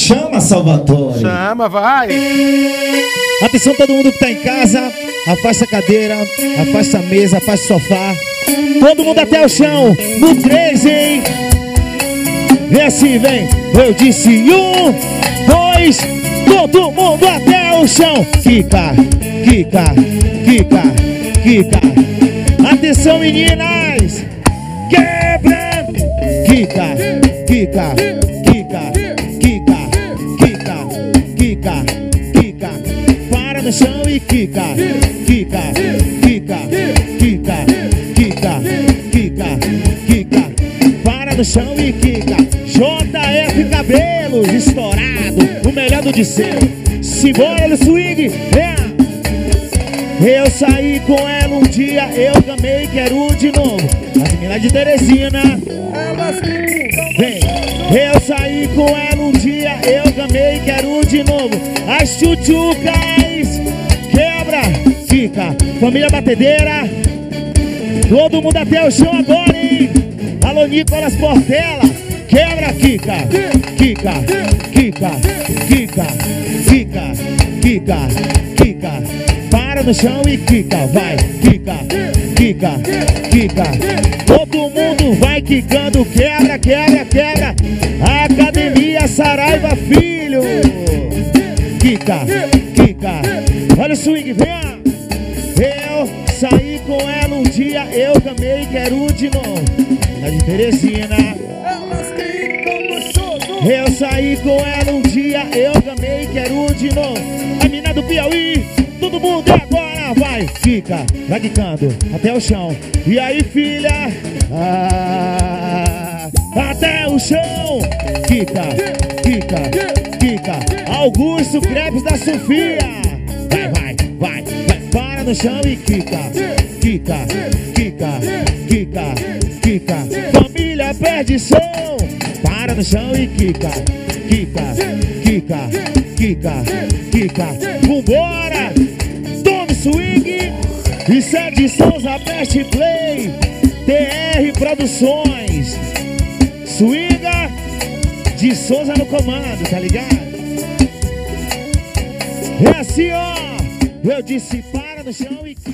Chama, Salvatore. Chama, vai. Atenção todo mundo que tá em casa. Afasta a cadeira, afasta a mesa, afasta o sofá. Todo mundo até o chão. No 3, hein? Vem assim, vem. Eu disse 1, 2, todo mundo até o chão. Quica, quica, quica, quica. Atenção, meninas. Quebra. Quica, quica, quica, quica, quica, quica, quica. Para no chão e quica, quica, quica, quica, quica, quica, quica. Para no chão e quica. JF Cabelos, estourado, o melhor do de seu. Simbora no swing, é. Eu saí com ela um dia, eu gamei, quero de novo. As meninas de Teresina. Vem. Eu saí com ela um dia, eu gamei, quero de novo. As chuchucas, quebra, fica. Família Batedeira. Todo mundo até o chão agora, hein? Alô, Nicolas Portela. Quebra, quica, quica, quica, quica, quica, quica, quica. Para no chão e quica, vai, quica, quica, quica. Todo mundo vai quicando, quebra, quebra, quebra. Academia Saraiva Filho. Quica, quica. Olha o swing, vem. Eu saí com ela um dia, eu gamei, quero de novo. Na de Teresina. Eu saí com ela um dia, eu gamei, quero de novo. A mina do Piauí, todo mundo é agora, vai, fica, vai quicando até o chão. E aí, filha, até o chão. Quica, quica, quica. Augusto Crepes da Sofia. Vai, vai, vai, vai. Para no chão e quica, quica, quica, quica, quica. Família Perdição. Para no chão e quica, quica, quica, quica, quica. Vambora! Tome swing! Isso é de Souza Best Play, TR Produções. Swinga de Souza no comando, tá ligado? É assim, ó. Eu disse para no chão e